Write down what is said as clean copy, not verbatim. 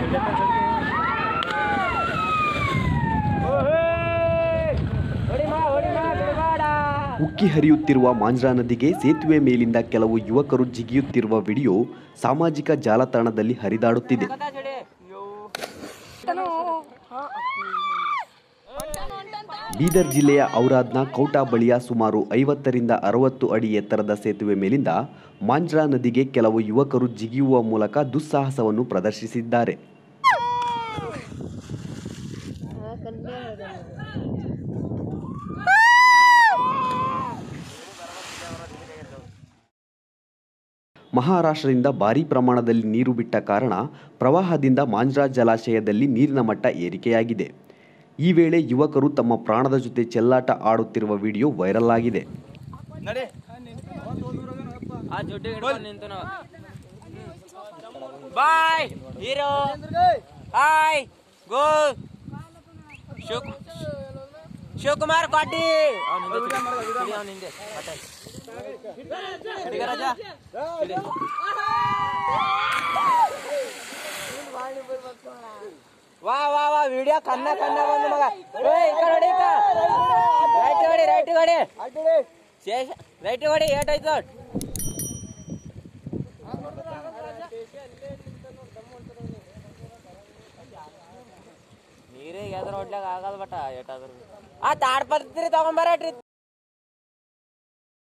ಉಕ್ಕಿ ಹರಿಯುತ್ತಿರುವ ಮಾಂಜ್ರಾ ನದಿಗೆ ಸೇತುವೆ ಮೇಲಿಂದ ಕೆಲವು ಯುವಕರು ಜಿಗಿಯುತ್ತಿರುವ ವಿಡಿಯೋ ಸಾಮಾಜಿಕ ಜಾಲತಾಣದಲ್ಲಿ ಹರಿದಾಡುತ್ತಿದೆ. ಬೀದರ್ ಜಿಲ್ಲೆಯ ಔರಾದ್ನ ಕೌಟಾ ಬಳಿಯ ಸುಮಾರು 50 ರಿಂದ 60 ಅಡಿ ಎತ್ತರದ ಸೇತುವೆ ಮೇಲಿಂದ ಮಾಂಜ್ರಾ ನದಿಗೆ ಕೆಲವು ಯುವಕರು ಜಿಗಿಯುವ ಮೂಲಕ ದುಸ್ಸಾಹಸವನ್ನು ಪ್ರದರ್ಶಿಸಿದ್ದಾರೆ. ಮಹಾರಾಷ್ಟ್ರದಿಂದ ಭಾರೀ ಪ್ರಮಾಣದಲ್ಲಿ ನೀರು ಬಿಟ್ಟ ಕಾರಣ ಪ್ರವಾಹದಿಂದ ಮಾಂಜ್ರಾ ಜಲಾಶಯದಲ್ಲಿ ನೀರಿನ ಮಟ್ಟ ಏರಿಕೆಯಾಗಿದೆ. ಈ ವೇಳೆ ಯುವಕರು ತಮ್ಮ ಪ್ರಾಣದ ಜೊತೆ ಚೆಲ್ಲಾಟ ಆಡುತ್ತಿರುವ ವಿಡಿಯೋ ವೈರಲ್ ಆಗಿದೆ. ಶಿವಕುಮಾರ್ ಪಾಟೀಲ್ ವಾ ವಾ ವಾ ವಿಡಿಯೋ ಕನ್ನ ಕನ್ನ ಬಂದು ಮಗ ರೈಟ್ ಗಾಡಿ ರೈಟ್ ಗಾಡಿ ಏಟಾಯ್ತು ನೀರಿಗೆ ಎದ್ರ ಹೊಡ್ಲಾಗ ಆಗಲ್ಲ ಬಟ ಏಟಾದ್ರು ಆ ತಾಡ್ಪತ್ರಿ ತಗೊಂಬರ್ರಿ